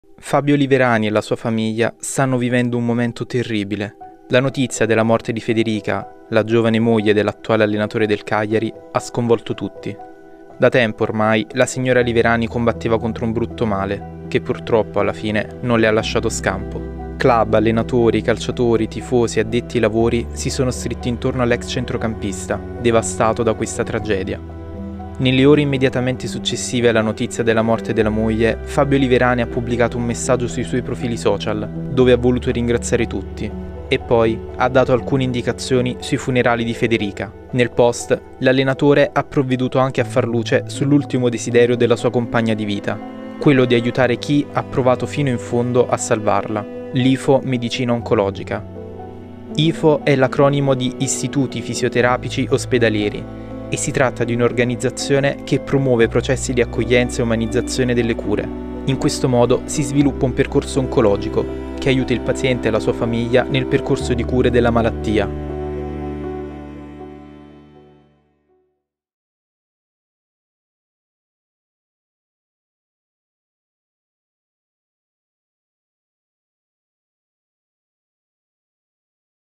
Fabio Liverani e la sua famiglia stanno vivendo un momento terribile. La notizia della morte di Federica, la giovane moglie dell'attuale allenatore del Cagliari, ha sconvolto tutti. Da tempo ormai la signora Liverani combatteva contro un brutto male, che purtroppo alla fine non le ha lasciato scampo. Club, allenatori, calciatori, tifosi e addetti ai lavori si sono stretti intorno all'ex centrocampista, devastato da questa tragedia. Nelle ore immediatamente successive alla notizia della morte della moglie, Fabio Liverani ha pubblicato un messaggio sui suoi profili social, dove ha voluto ringraziare tutti. E poi ha dato alcune indicazioni sui funerali di Federica. Nel post, l'allenatore ha provveduto anche a far luce sull'ultimo desiderio della sua compagna di vita, quello di aiutare chi ha provato fino in fondo a salvarla, l'IFO Medicina Oncologica. IFO è l'acronimo di Istituti Fisioterapici Ospedalieri e si tratta di un'organizzazione che promuove processi di accoglienza e umanizzazione delle cure. In questo modo si sviluppa un percorso oncologico che aiuta il paziente e la sua famiglia nel percorso di cure della malattia.